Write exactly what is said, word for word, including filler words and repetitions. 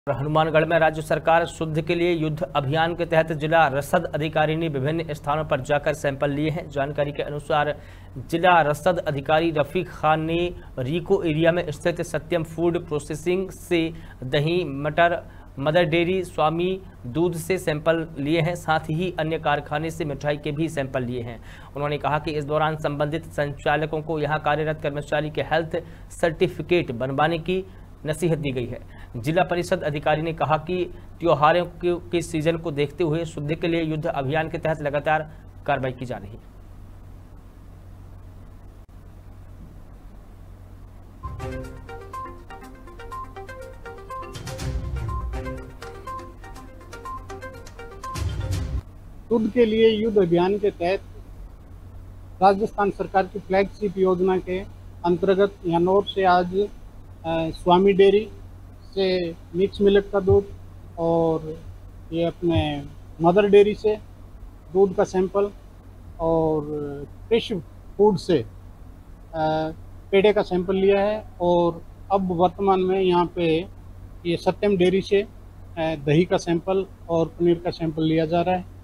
हनुमानगढ़ में राज्य सरकार शुद्ध के लिए युद्ध अभियान के तहत जिला रसद अधिकारी ने विभिन्न स्थानों पर जाकर सैंपल लिए हैं। जानकारी के अनुसार जिला रसद अधिकारी रफीक खान ने रीको एरिया में स्थित सत्यम फूड प्रोसेसिंग से दही, मटर, मदर डेयरी, स्वामी दूध से सैंपल लिए हैं। साथ ही अन्य कारखाने से मिठाई के भी सैंपल लिए हैं। उन्होंने कहा कि इस दौरान संबंधित संचालकों को यहां कार्यरत कर्मचारी के हेल्थ सर्टिफिकेट बनवाने की नसीहत दी गई है। जिला परिषद अधिकारी ने कहा कि त्योहारों के सीजन को देखते हुए शुद्ध के लिए युद्ध अभियान के तहत लगातार कार्रवाई की जा रही है। शुद्ध के लिए युद्ध अभियान के तहत राजस्थान सरकार की फ्लैगशिप योजना के अंतर्गत यहां से आज स्वामी डेयरी से मिक्स मिल्क का दूध और ये अपने मदर डेयरी से दूध का सैंपल और फ्रेश फूड से पेड़े का सैंपल लिया है। और अब वर्तमान में यहाँ पे ये सत्यम डेयरी से दही का सैंपल और पनीर का सैंपल लिया जा रहा है।